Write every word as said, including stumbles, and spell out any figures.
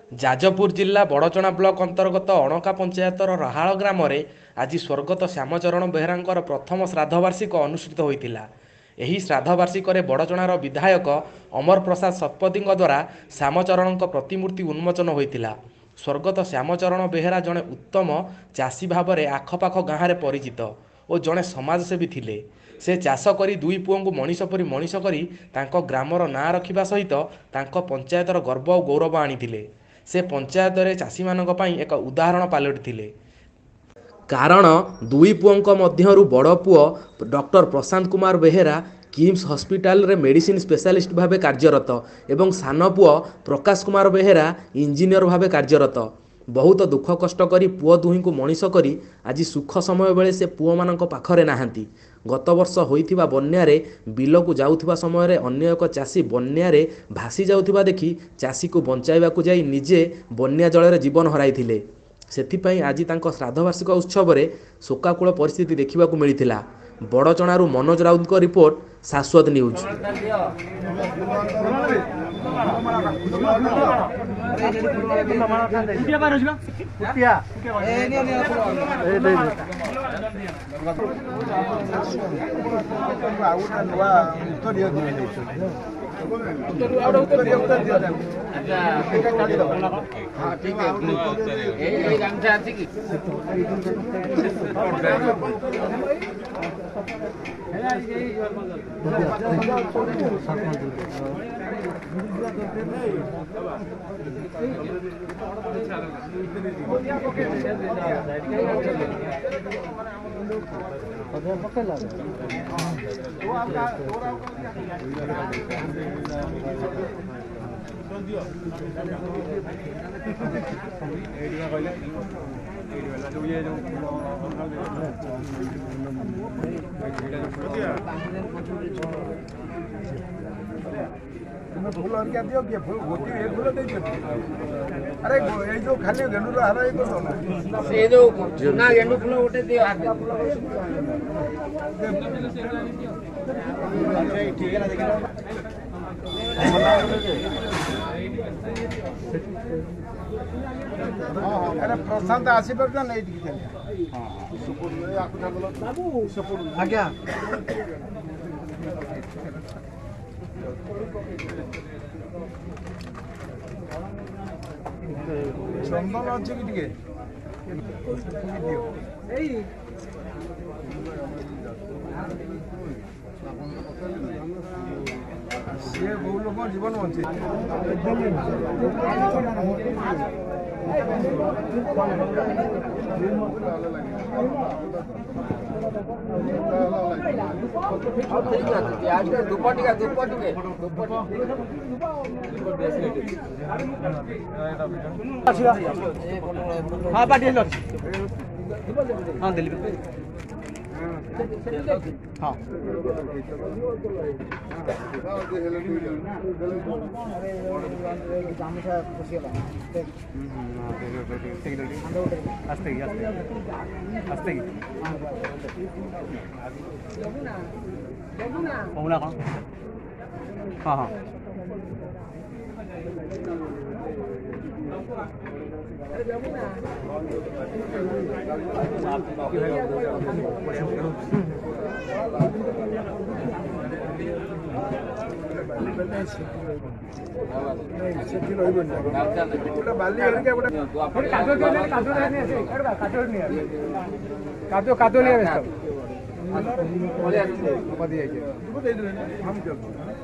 ଯାଜପୁର ଜିଲ୍ଲା ବଡ଼ଚଣା ବ୍ଲକ ଅନ୍ତର୍ଗତ ଅଣକା ପଞ୍ଚାୟତର ରାହାଳ ଗ୍ରାମରେ ଆଜି ସ୍ୱର୍ଗତ ଶ୍ୟାମଚରଣ ବେହେରାଙ୍କର ପ୍ରଥମ ଶ୍ରାଦ୍ଧବାର୍ଷିକ ଅନୁଷ୍ଠିତ ହୋଇଥିଲା। ଏହି ଶ୍ରାଦ୍ଧବାର୍ଷିକରେ ବଡ଼ଚଣାର ବିଧାୟକ ଅମର ପ୍ରସାଦ ଶତପଥୀଙ୍କ ଦ୍ୱାରା ଶ୍ୟାମଚରଣଙ୍କ ପ୍ରତିମୂର୍ତ୍ତି ଉନ୍ମୋଚନ ହୋଇଥିଲା। ସ୍ୱର୍ଗତ ଶ୍ୟାମଚରଣ ବେହେରା ଜଣେ ଉତ୍ତମ ଚାଷୀ ଭାବରେ ଆଖପାଖ ଗାଁରେ ପରିଚିତ ଓ ଜଣେ ସମାଜସେବୀ ଥିଲେ। ସେ ଚାଷ କରି ଦୁଇ ପୁଅଙ୍କୁ ମଣିଷ ପରି ମଣିଷ କରି ତାଙ୍କ ଗ୍ରାମର ନାଁ ରଖିବା ସହିତ ତାଙ୍କ ପଞ୍ଚାୟତର ଗର୍ବ ଓ ଗୌରବ ଆଣିଥିଲେ। ସେ ପଞ୍ଚାୟତରେ ଚାଷୀମାନଙ୍କ ପାଇଁ ଏକ ଉଦାହରଣ ପାଲଟିଥିଲେ। କାରଣ ଦୁଇ ପୁଅଙ୍କ ମଧ୍ୟରୁ ବଡ଼ ପୁଅ ଡକ୍ଟର ପ୍ରଶାନ୍ତ କୁମାର ବେହେରା କିମ୍ସ ହସ୍ପିଟାଲରେ ମେଡ଼ିସିନ ସ୍ପେଶାଲିଷ୍ଟ ଭାବେ କାର୍ଯ୍ୟରତ ଏବଂ ସାନ ପୁଅ ପ୍ରକାଶ କୁମାର ବେହେରା ଇଞ୍ଜିନିୟର ଭାବେ କାର୍ଯ୍ୟରତ। ବହୁତ ଦୁଃଖ କଷ୍ଟ କରି ପୁଅ ଦୁହିଁଙ୍କୁ ମଣିଷ କରି ଆଜି ସୁଖ ସମୟ ବେଳେ ସେ ପୁଅମାନଙ୍କ ପାଖରେ ନାହାନ୍ତି। ଗତ ବର୍ଷ ହୋଇଥିବା ବନ୍ୟାରେ ବିଲକୁ ଯାଉଥିବା ସମୟରେ ଅନ୍ୟ ଏକ ଚାଷୀ ବନ୍ୟାରେ ଭାସି ଯାଉଥିବା ଦେଖି ଚାଷୀକୁ ବଞ୍ଚାଇବାକୁ ଯାଇ ନିଜେ ବନ୍ୟା ଜଳରେ ଜୀବନ ହରାଇଥିଲେ। ସେଥିପାଇଁ ଆଜି ତାଙ୍କ ଶ୍ରାଦ୍ଧବାର୍ଷିକ ଉତ୍ସବରେ ଶୋକାକୁଳ ପରିସ୍ଥିତି ଦେଖିବାକୁ ମିଳିଥିଲା। ବଡ଼ଚଣାରୁ ମନୋଜ ରାଉତଙ୍କ ରିପୋର୍ଟ, ଶାଶ୍ୱତ ନ୍ୟୁଜ୍। फूल हरिका दियो किए फूल गोटी ए फूल दे दियो। अरे ए जो खाली गेंडू रो हारा ए को ना से जो ना गेंडू फूल उठे दियो आगे ठीक है ना देखिए। अरे प्रशांत आसी पर नहीं ठीक है। हां सपोर्ट ले आकु थागलो बाबू सपोर्ट आज्ञा चंदन अच्छे कि टिके सी बहु लोक जीवन बचे हाँ पार्टी हाँ दिल्ली हाँ आस्ते आस्ते होना कौन हाँ हाँ कादो कादो लिया